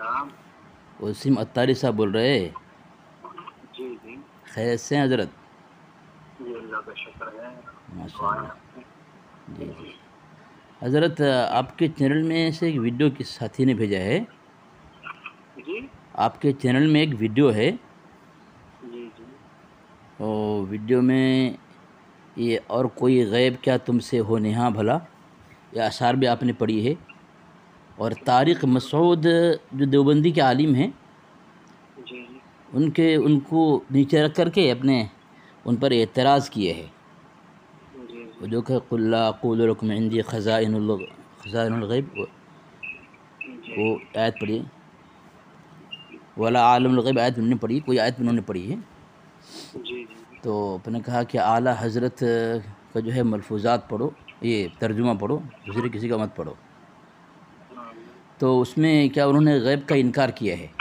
السلام۔ وسیم اتاری صاحب بول رہے ہیں؟ جی جی خیریت سے ہیں حضرت؟ جی اللہ کا شکر ہے۔ ماشاء اللہ۔ جی جی حضرت، آپ کے چینل میں سے ایک ویڈیو کس ساتھی نے بھیجا ہے؟ جی آپ کے چینل میں ایک ویڈیو ہے، جی جی اور ویڈیو میں یہ اور کوئی غیب کیا تم سے ہو نہاں بھلا، یہ اشعار بھی آپ نے پڑھی ہے، اور طارق مسعود جو دیوبندی کے عالم ہیں جی ان کو نیچے رکھ کر کے اپنے ان پر اعتراض کیے ہے، جی وہ جو کہ قل لا اقول لکم عندی خزائن الغیب، جی وہ آیت پڑھی ہے، ولا عالم الغیب آیت انہوں نے پڑھی، کوئی آیت انہوں نے پڑھی ہے، جی تو اپنے کہا کہ اعلیٰ حضرت کا جو ہے ملفوظات پڑھو، یہ ترجمہ پڑھو، دوسرے کسی کا مت پڑھو۔ تو اس میں کیا انہوں نے غیب کا انکار کیا ہے؟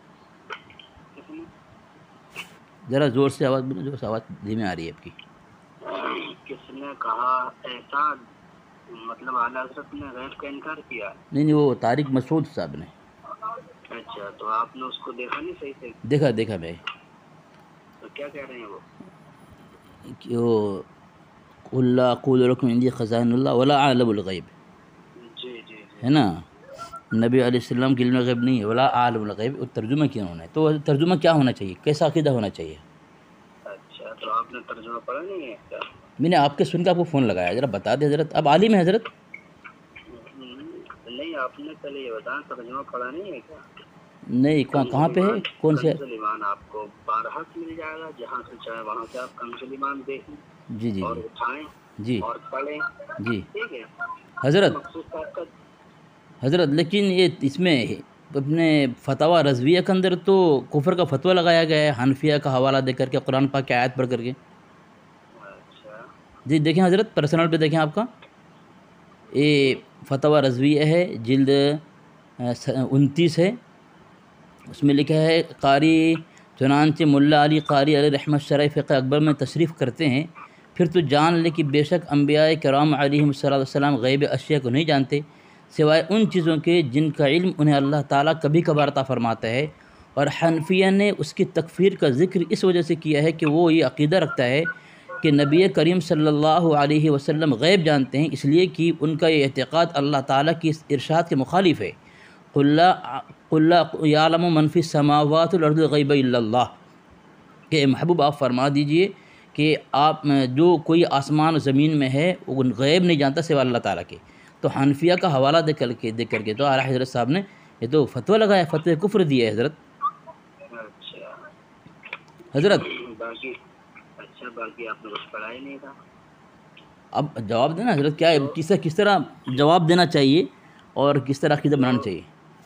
ذرا زور سے آواز بولو، جو آواز دھیمی آ رہی ہے آپ کی۔ کس نے کہا ایسا؟ مطلب اعلیٰ حضرت نے غیب کا انکار کیا؟ نہیں، وہ طارق مسعود صاحب نے۔ اچھا، تو آپ نے اس کو دیکھا نہیں صحیح سے؟ دیکھا میں تو کیا کہہ رہے ہیں وہ؟ کہ وہ قل لا اقول لکم عندی خزائن اللہ ولا اعلم الغیب، جی جی جی ہے نا، نبی علیہ السلام کی علم غیب نہیں ہے، ولا عالم الغیب، اور ترجمہ کیا انہوں نے، تو ترجمہ کیا ہونا چاہیے، کیسا عقیدہ ہونا چاہیے؟ اچھا، تو آپ نے ترجمہ پڑھا نہیں ہے کیا؟ میں نے آپ کے سن کے آپ کو فون لگایا، ذرا بتا دیں حضرت، اب عالم ہے حضرت؟ نہیں، آپ نے پہلے یہ بتایا ترجمہ پڑھا نہیں ہے کیا؟ نہیں، کہاں پہ ہے، کون سے؟ کنز ایمان آپ کو بارہا مل جائے گا، جہاں سے چاہے وہاں سے آپ کنز ایمان دیکھیں جی جی اور جی اٹھائیں جی اور پڑھیں، جی ٹھیک ہے؟ حضرت مخصوص آپ کا حضرت لیکن یہ اس میں اپنے فتاوی رضویہ کے اندر تو کفر کا فتویٰ لگایا گیا ہے، حنفیہ کا حوالہ دے کر کے، قرآن پاک کی آیت پڑھ کر کے۔ اچھا جی دیکھیں حضرت، پرسنل پہ دیکھیں، آپ کا یہ فتاوی رضویہ ہے، جلد 29 ہے، اس میں لکھا ہے، قاری چنانچہ ملا علی قاری علیہ رحمۃ شرح فقہ اکبر میں تشریف کرتے ہیں، پھر تو جان لے کہ بے شک انبیاء کرام علیہم السلام غیب اشیاء کو نہیں جانتے سوائے ان چیزوں کے جن کا علم انہیں اللہ تعالیٰ کبھی کبھار عطا فرماتا ہے، اور حنفیہ نے اس کی تکفیر کا ذکر اس وجہ سے کیا ہے کہ وہ یہ عقیدہ رکھتا ہے کہ نبی کریم صلی اللہ علیہ وسلم غیب جانتے ہیں، اس لیے کہ ان کا یہ اعتقاد اللہ تعالیٰ کی اس ارشاد کے مخالف ہے، قل لا یعلم من فی السماوات والارض الغیب الا اللہ، کہ محبوب آپ فرما دیجئے کہ آپ جو کوئی آسمان و زمین میں ہے وہ غیب نہیں جانتا سوائے اللہ تعالیٰ کے۔ تو حنفیہ کا حوالہ دے کر کے تو اعلیٰ حضرت صاحب نے یہ تو فتویٰ لگایا، فتوی کفر دیا ہے حضرت۔ اچھا حضرت باقی آپ نے کچھ پڑھا ہی نہیں تھا۔ اب جواب دینا حضرت، کیا ہے، کس طرح جواب دینا چاہیے اور کس طرح عقیدہ بنانا چاہیے؟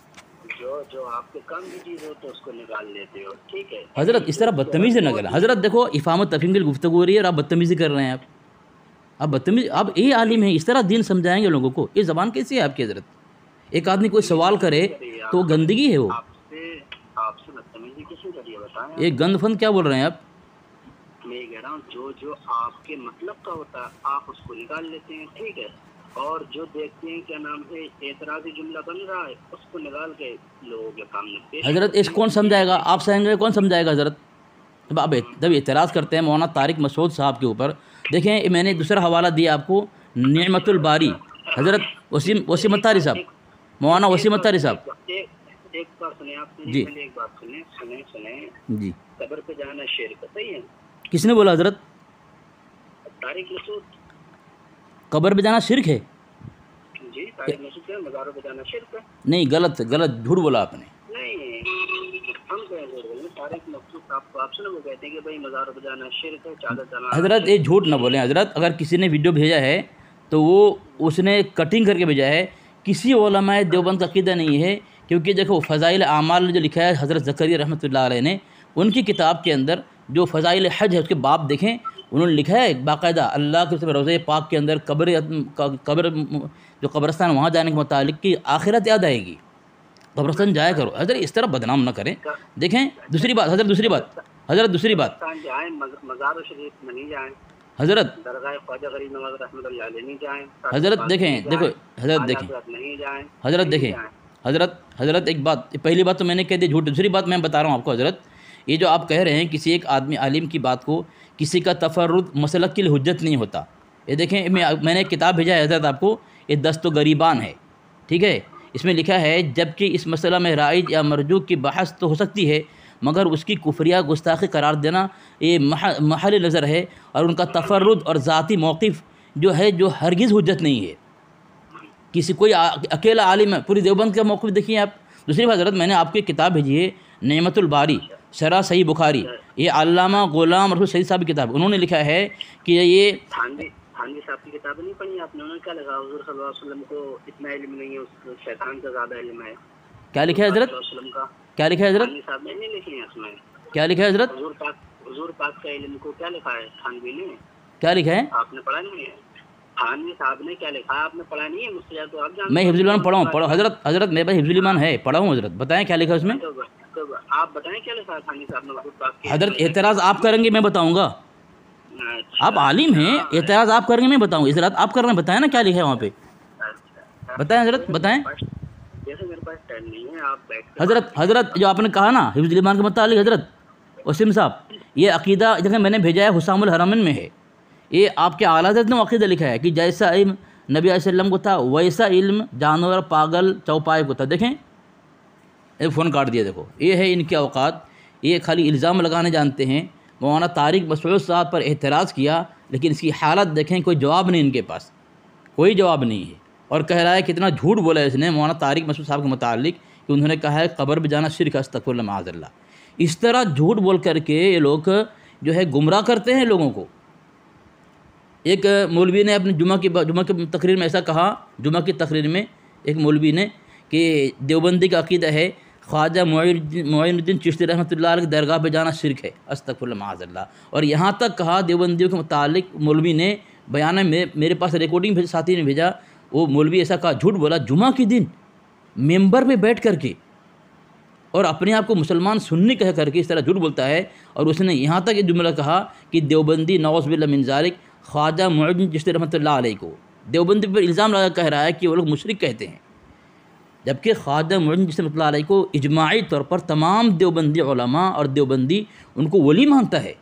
جو آپ کے کام کی چیز ہو تو اس کو نکال لیتے ہو، ٹھیک ہے؟ حضرت اس طرح بدتمیزی نہ کریں حضرت، دیکھو افہام و تفہیم کی گفتگو ہو رہی ہے اور آپ بدتمیزی کر رہے ہیں، آپ بدتمیزی، آپ یہ عالم ہیں، اس طرح دین سمجھائیں گے لوگوں کو؟ یہ زبان کیسی ہے آپ کی حضرت؟ ایک آدمی کوئی سوال کرے تو گندگی ہے، وہ آپ سے بدتمیزی کس نے کری ہے بتائیں؟ ایک گند فند کیا بول رہے ہیں آپ؟ میں یہ کہہ رہا ہوں جو آپ کے مطلب کا ہوتا ہے آپ اس کو نکال لیتے ہیں، ٹھیک ہے؟ اور جو دیکھتے ہیں کیا نام ہے اعتراضی جملہ بن رہا ہے اس کو نکال کے لوگوں کے سامنے پیش حضرت اس کون سمجھائے گا؟ آپ سمجھیں گے، کون سمجھائے گا حضرت؟ جب اعتراض کرتے ہیں مولانا طارق مسعود صاحب کے اوپر، دیکھیں میں نے دوسرا حوالہ دیا آپ کو، نعمت الباری، حضرت وسیم اتاری صاحب، مولانا وسیم اتاری صاحب۔ ایک بار سنیں آپ نے، جی پہلے ایک بات سنیں، جی، قبر پہ جانا شرک صحیح ہے؟ کس نے بولا حضرت طارق مسعود؟ قبر پہ جانا شرک ہے؟ جی طارق مسعود ہے، مزاروں پہ جانا شرک ہے؟ نہیں، غلط جھوٹ بولا آپ نے۔ نہیں، ہم کہیں جھوٹ بولیں، طارق مسعود آپ سے نا وہ کہتے ہیں کہ بھائی مزاروں پہ جانا شرک ہے، چادر چلانا حضرت یہ جھوٹ نہ بولیں حضرت، اگر کسی نے ویڈیو بھیجا ہے تو وہ اس نے کٹنگ کر کے بھیجا ہے، کسی علماء دیوبند کا عقیدہ نہیں ہے، کیونکہ دیکھو فضائل اعمال جو لکھا ہے حضرت زکریا رحمۃ اللہ علیہ نے، ان کی کتاب کے اندر جو فضائل حج ہے اس کے باب دیکھیں، انہوں نے لکھا ہے باقاعدہ اللہ کے روضہ پاک کے اندر قبر جو قبرستان وہاں جانے کے متعلق کی آخرت یاد آئے گی، قبرستان جایا کرو حضرت، اس طرح بدنام نہ کریں۔ دیکھیں دوسری بات حضرت، دوسری بات جائیں، مزار شریف میں نہیں جائیں، حضرت، درگاہ خواجہ غریب نواز رحمۃ اللہ علیہ نہیں جائیں، حضرت دیکھیں، دیکھو حضرت دیکھیں، نہیں جائیں، حضرت نہیں دیکھیں، جائیں۔ حضرت ایک بات، پہلی بات تو میں نے کہہ دی جھوٹ، دوسری بات میں بتا رہا ہوں آپ کو حضرت، یہ جو آپ کہہ رہے ہیں کسی ایک آدمی عالم کی بات کو کسی کا تفرد مسلک کے لیے حجت نہیں ہوتا. یہ دیکھیں میں نے ایک کتاب بھیجا ہے حضرت آپ کو، یہ دست و غریبان ہے، ٹھیک ہے. اس میں لکھا ہے جبکہ اس مسئلہ میں رائج یا مرجوع کی بحث تو ہو سکتی ہے، مگر اس کی کفریہ گستاخی قرار دینا یہ محل نظر ہے، اور ان کا تفرد اور ذاتی موقف جو ہے جو ہرگز حجت نہیں ہے. کسی کوئی اکیلا عالم ہے، پوری دیوبند کا موقف دیکھیے آپ. دوسری بات حضرت میں نے آپ کی کتاب بھیجی ہے نعمت الباری شرح صحیح بخاری، یہ علامہ غلام رسول سعید صاحب کی کتاب، انہوں نے لکھا ہے کہ یہ تھانوی صاحب کی کتاب نہیں پڑھی آپ نے؟ انہوں نے کیا لکھا؟ حضور صلی اللہ علیہ وسلم کو اتنا علم نہیں ہے، اس شیطان کا زیادہ علم ہے. کیا لکھا ہے حضرت؟ کیا لکھا ہے حضرت؟ تھانوی صاحب نے نہیں لکھی ہے اس میں. کیا لکھا ہے حضرت؟ حضور پاک کا علم کو کیا لکھا ہے تھانوی نے؟ کیا لکھا ہے؟ آپ نے پڑھا نہیں ہے؟ تھانوی صاحب نے کیا لکھا ہے آپ نے پڑھا نہیں ہے؟ مجھ سے تو آپ جانتے. میں حفظ الایمان پڑھا ہوں حضرت میرے پاس حفظ الایمان ہے، پڑھا ہوں حضرت. بتائیں کیا لکھا ہے اس میں؟ تو آپ بتائیں کیا لکھا ہے تھانوی صاحب نے حضور پاک کے؟ حضرت اعتراض آپ کریں گے میں بتاؤں گا. آپ عالم ہیں، اعتراض آپ کریں گے میں بتاؤں. اعتراض آپ کر رہے ہیں، بتائیں نا کیا لکھا ہے وہاں پہ، بتائیں حضرت بتائیں. جیسے میرے پاس ٹائم نہیں ہے، آپ بیٹھ حضرت جو آپ نے کہا نا حفظ الایمان کے متعلق حضرت وسیم صاحب، یہ عقیدہ دیکھیں میں نے بھیجا ہے حسام الحرمین میں ہے. یہ آپ کے اعلیٰ حضرت نے عقیدہ لکھا ہے کہ جیسا علم نبی علیہ السلام کو تھا ویسا علم جانور پاگل چوپائے کو تھا. دیکھیں ایک فون کاٹ دیا، دیکھو یہ ہے ان کے اوقات. یہ خالی الزام لگانے جانتے ہیں. مولانا طارق مسعود صاحب پر اعتراض کیا، لیکن اس کی حالت دیکھیں، کوئی جواب نہیں ان کے پاس، کوئی جواب نہیں ہے. اور کہہ رہا ہے کتنا جھوٹ بولا ہے اس نے مولانا طارق مسعود صاحب کے متعلق کہ انہوں نے کہا ہے قبر پہ جانا شرک ہے، استغفر اللہ معاذ اللہ. اس طرح جھوٹ بول کر کے یہ لوگ جو ہے گمراہ کرتے ہیں لوگوں کو. ایک مولوی نے اپنے جمعہ کی تقریر میں ایسا کہا، جمعہ کی تقریر میں ایک مولوی نے کہ دیوبندی کا عقیدہ ہے خواجہ معین الدین چشتی رحمۃ اللہ علیہ کی درگاہ پہ جانا شرک ہے، استغفر اللہ معاذ اللہ. اور یہاں تک کہا دیوبندیوں کے متعلق مولوی نے بیان میں، میرے پاس ریکارڈنگ بھیجا، ساتھی نے بھیجا، وہ مولوی ایسا کہا، جھوٹ بولا جمعہ کے دن ممبر پہ بیٹھ کر کے، اور اپنے آپ کو مسلمان سنی کہہ کر کے اس طرح جھوٹ بولتا ہے. اور اس نے یہاں تک یہ جملہ کہا کہ دیوبندی نعوذ باللہ من ذالک خواجہ معین الدین چشتی رحمۃ اللہ علیہ کو، دیوبندی پر الزام لگا کہہ رہا ہے کہ وہ لوگ مشرک کہتے ہیں، جبکہ خواجہ معین الدین چشتی رحمۃ اللہ علیہ کو اجماعی طور پر تمام دیوبندی علماء اور دیوبندی ان کو ولی مانتا ہے،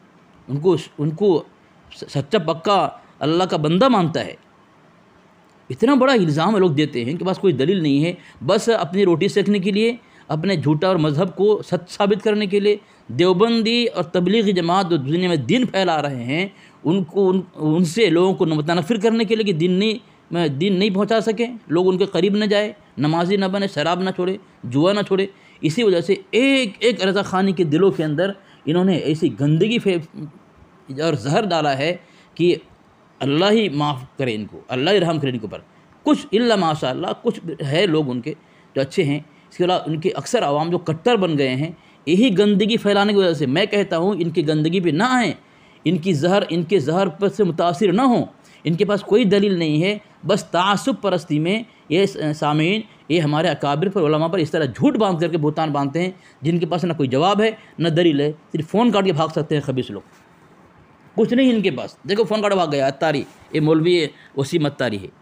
ان کو سچا پکا اللہ کا بندہ مانتا ہے. اتنا بڑا الزام لوگ دیتے ہیں، ان کے پاس کوئی دلیل نہیں ہے، بس اپنی روٹی سیکنے کے لیے، اپنے جھوٹا اور مذہب کو سچ ثابت کرنے کے لیے. دیوبندی اور تبلیغی جماعت جو دنیا میں دین پھیلا رہے ہیں، ان سے لوگوں کو متنفر کرنے کے لیے کہ دین نہیں پہنچا سکیں، لوگ ان کے قریب نہ جائے، نمازی نہ بنے، شراب نہ چھوڑے، جوا نہ چھوڑے. اسی وجہ سے ایک رضا خانی کے دلوں کے اندر انہوں نے ایسی گندگی اور زہر ڈالا ہے کہ اللہ ہی معاف کرے ان کو، اللہ ہی رحم کرے ان کے اوپر. کچھ الا ماشاء اللہ کچھ ہے لوگ ان کے جو اچھے ہیں، اس کے علاوہ ان کے اکثر عوام جو کٹر بن گئے ہیں، یہی گندگی پھیلانے کی وجہ سے. میں کہتا ہوں ان کی گندگی پہ نہ آئیں، ان کے زہر پر سے متاثر نہ ہوں. ان کے پاس کوئی دلیل نہیں ہے، بس تعصب پرستی میں یہ سامعین یہ ہمارے اکابر پر، علماء پر اس طرح جھوٹ باندھ کر کے بہتان باندھتے ہیں جن کے پاس نہ کوئی جواب ہے نہ دلیل ہے، صرف فون کاٹ کے بھاگ سکتے ہیں خبیث لوگ. کچھ نہیں ان کے پاس. دیکھو فون کاٹ بھاگ گیا اتاری، یہ مولوی وسیم اتاری ہے.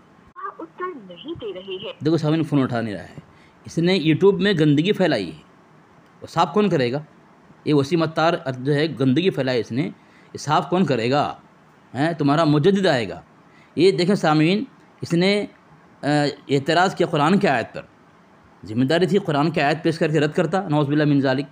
دیکھو سامعین فون اٹھا نہیں رہا ہے. اس نے یوٹیوب میں گندگی پھیلائی ہے، وہ صاف کون کرے گا؟ یہ وسیم اتار جو ہے گندگی پھیلائی اس نے، یہ صاف کون کرے گا؟ تمہارا مجدد آئے گا. یہ دیکھیں سامعین، اس نے اعتراض کیا قرآن کی آیت پر. ذمہ داری تھی قرآن کی آیت پیش کر کے رد کرتا، نعوذ باللہ من ذالک.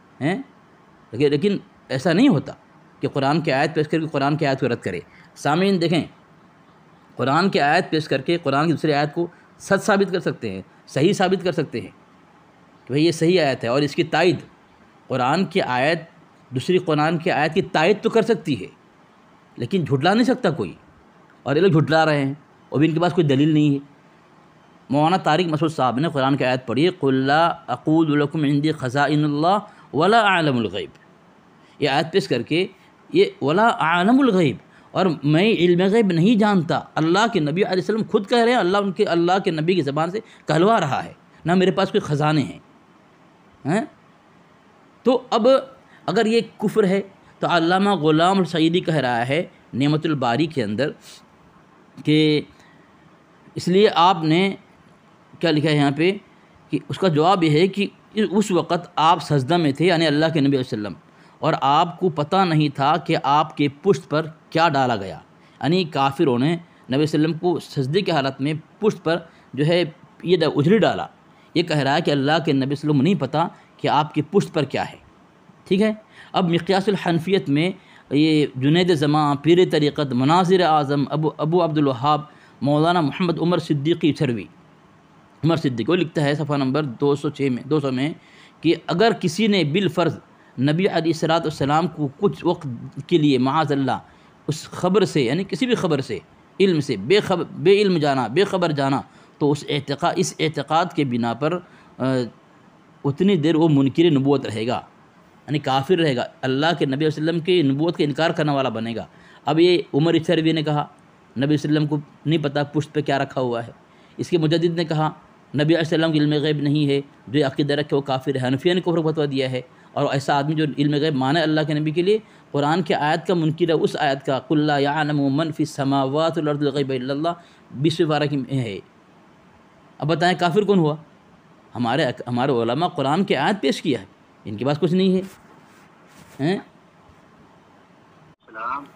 لیکن ایسا نہیں ہوتا کہ قرآن کی آیت پیش کر کے قرآن کی آیت کو رد کرے. سامعین دیکھیں، قرآن کی آیت پیش کر کے قرآن کی دوسری آیت کو سچ ثابت کر سکتے ہیں، صحیح ثابت کر سکتے ہیں کہ بھئی یہ صحیح آیت ہے، اور اس کی تائید قرآن کی آیت دوسری قرآن کی آیت کی تائید تو کر سکتی ہے، لیکن جھٹلا نہیں سکتا کوئی. اور یہ لوگ جھٹلا رہے ہیں، اور بھی ان کے پاس کوئی دلیل نہیں ہے. مولانا طارق مسعود صاحب نے قرآن کی آیت پڑھی، قُل لا اقول لکم عندی خزائن اللہ ولا اعلم الغیب. یہ آیت پیش کر کے یہ ولا اعلم الغیب، اور میں علم غیب نہیں جانتا. اللہ کے نبی علیہ السلام خود کہہ رہے ہیں، اللہ کے نبی کی زبان سے کہلوا رہا ہے، نہ میرے پاس کوئی خزانے ہیں. تو اب اگر یہ کفر ہے تو علامہ غلام سعیدی کہہ رہا ہے نعمت الباری کے اندر کہ اس لیے آپ نے کیا لکھا ہے یہاں پہ کہ اس کا جواب یہ ہے کہ اس وقت آپ سجدہ میں تھے، یعنی اللہ کے نبی علیہ وسلم، اور آپ کو پتہ نہیں تھا کہ آپ کے پشت پر کیا ڈالا گیا، یعنی کافروں نے نبی علیہ وسلم کو سجدے کی حالت میں پشت پر جو ہے یہ اجڑی ڈالا۔ یہ کہہ رہا ہے کہ اللہ کے نبی صلی اللہ علیہ وسلم نہیں پتہ کہ آپ کی پشت پر کیا ہے، ٹھیک ہے۔ اب مقیاس الحنفیت میں یہ جنید زماں، پیر طریقت، مناظر اعظم، ابو عبد الوہاب، مولانا محمد عمر صدیقی چھروی، عمر صدیق، وہ لکھتا ہے صفحہ نمبر 200 میں کہ اگر کسی نے بالفرض نبی علیہ الصلوۃ والسلام کو کچھ وقت کے لیے معاذ اللہ اس خبر سے، یعنی کسی بھی خبر سے، علم سے بے علم جانا، بے خبر جانا، تو اس اعتقاد کے بنا پر اتنی دیر وہ منکر نبوت رہے گا، یعنی کافر رہے گا، اللہ کے نبی علیہ وسلم کی نبوت کا انکار کرنے والا بنے گا۔ اب یہ عمر چھروی نے کہا نبی علیہ وسلم کو نہیں پتہ پشت پہ کیا رکھا ہوا ہے۔ اس کے مجدد نے کہا نبی علیہ السلام کی علم غیب نہیں ہے، جو عقیدہ رکھے وہ کافر ہے۔ حنفیہ نے کفر فتویٰ دیا ہے، اور ایسا آدمی جو علم غیب مانے اللہ کے نبی کے لیے، قرآن کے آیت کا منکر ہے، اس آیت کا قل لا یعلم من فی السماوات والارض الغیب الا اللہ 20 پارہ کی ہے۔ اب بتائیں کافر کون ہوا؟ ہمارے علماء قرآن کے آیت پیش کیا ہے، ان کے پاس کچھ نہیں ہے۔